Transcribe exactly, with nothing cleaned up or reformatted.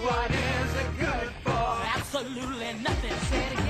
what is it good for? Absolutely nothing. Say it again.